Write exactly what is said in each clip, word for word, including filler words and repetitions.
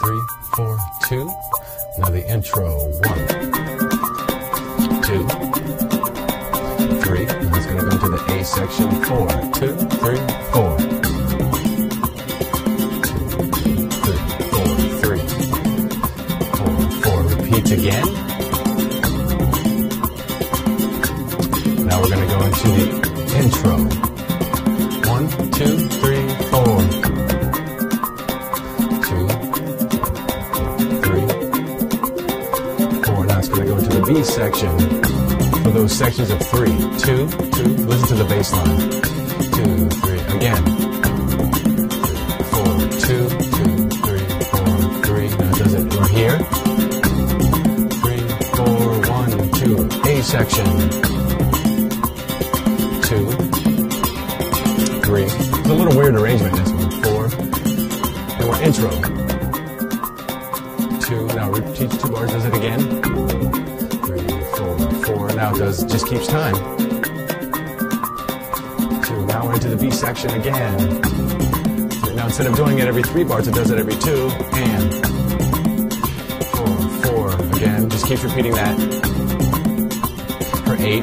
three, four, two. Now the intro, one, two, three. And it's going to go into the A section, four, two, three, four. Two, three, four, three, four, four. Repeats again. Now we're going to go into the intro. One, two, three, four. Two, three, four. Now it's going to go into the B section. For those sections of three. Two, two. Listen to the bass line. Two, three. Again. Four, two, two, three, four, three. Now it does it. We're here. Three, four, one, two. A section. Two, three. It's a little weird arrangement in this one. Four. And we're intro. Two. Now repeats two bars. Does it again. Three, four, four. Now it does just keeps time. Two. Now we're into the B section again. Now instead of doing it every three bars, it does it every two. And four, four. Again, just keeps repeating that for eight.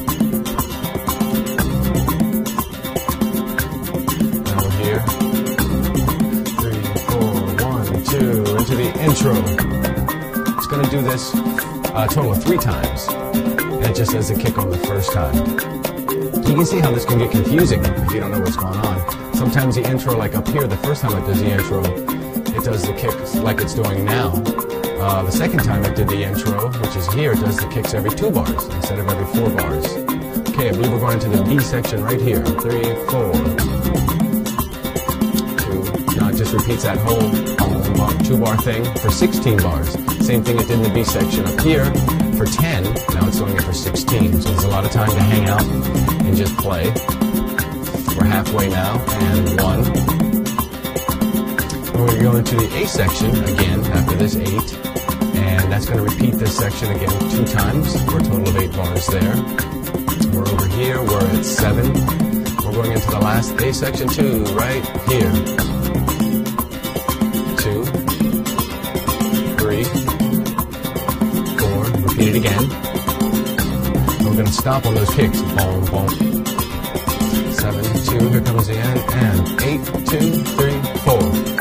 Into the intro. It's going to do this a total of three times, and it just does the kick on the first time. You can see how this can get confusing if you don't know what's going on. Sometimes the intro, like up here, the first time it does the intro, it does the kick like it's doing now. Uh, the second time it did the intro, which is here, it does the kicks every two bars instead of every four bars. Okay, I believe we're going into the B section right here. Three, four. Now it just repeats that whole two bar thing for sixteen bars. Same thing it did in the B section up here for ten. Now it's doing it for sixteen. So there's a lot of time to hang out and just play. We're halfway now, and one. We're going to go into the A section again after this eight. And that's going to repeat this section again two times for a total of eight bars there. We're over here, we're at seven. We're going into the last A section too, right here. Two, three, four. Repeat it again. And we're going to stop on those kicks. Boom, boom. Seven, two. Here comes the end. And eight, two, three, four.